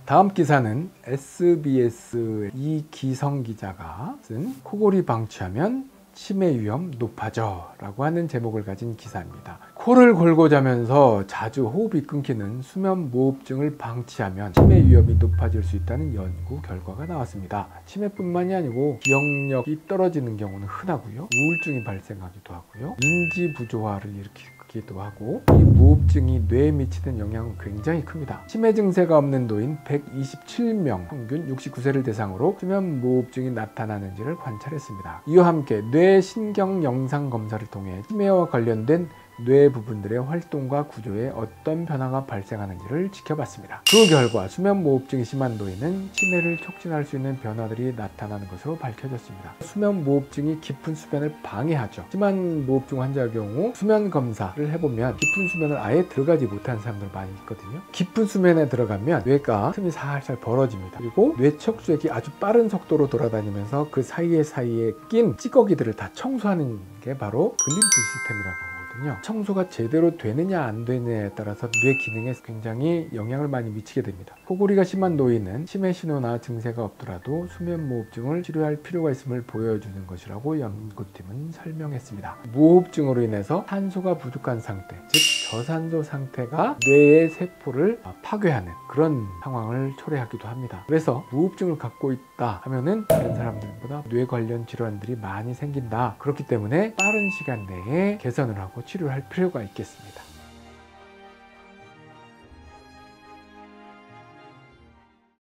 다음 기사는 SBS 이기성 기자가 쓴 코골이 방치하면 치매 위험 높아져 라고 하는 제목을 가진 기사입니다. 코를 골고 자면서 자주 호흡이 끊기는 수면무호흡증을 방치하면 치매 위험이 높아질 수 있다는 연구 결과가 나왔습니다. 치매뿐만이 아니고 기억력이 떨어지는 경우는 흔하고요, 우울증이 발생하기도 하고요, 인지 부조화를 일으키기도 하고, 이 무호흡증이 뇌에 미치는 영향은 굉장히 큽니다. 치매 증세가 없는 노인 127명, 평균 69세를 대상으로 수면무호흡증이 나타나는지를 관찰했습니다. 이와 함께 뇌 신경 영상 검사를 통해 치매와 관련된 뇌 부분들의 활동과 구조에 어떤 변화가 발생하는지를 지켜봤습니다. 그 결과 수면무호흡증이 심한 노인은 치매를 촉진할 수 있는 변화들이 나타나는 것으로 밝혀졌습니다. 수면무호흡증이 깊은 수면을 방해하죠. 심한 무호흡증 환자의 경우 수면 검사를 해보면 깊은 수면을 아예 들어가지 못하는 사람들 많이 있거든요. 깊은 수면에 들어가면 뇌가 틈이 살살 벌어집니다. 그리고 뇌 척수액이 아주 빠른 속도로 돌아다니면서 그 사이에 낀 찌꺼기들을 다 청소하는 게 바로 글림프 시스템이라고 하거든요. 청소가 제대로 되느냐 안 되느냐에 따라서 뇌 기능에 굉장히 영향을 많이 미치게 됩니다. 코골이가 심한 노인은 치매 신호나 증세가 없더라도 수면무호흡증을 치료할 필요가 있음을 보여주는 것이라고 연구팀은 설명했습니다. 무호흡증으로 인해서 산소가 부족한 상태, 즉 저산소 상태가 뇌의 세포를 파괴하는 그런 상황을 초래하기도 합니다. 그래서 무호흡증을 갖고 있다 하면은 다른 사람들보다 뇌 관련 질환들이 많이 생긴다. 그렇기 때문에 빠른 시간 내에 개선을 하고 치료할 필요가 있겠습니다.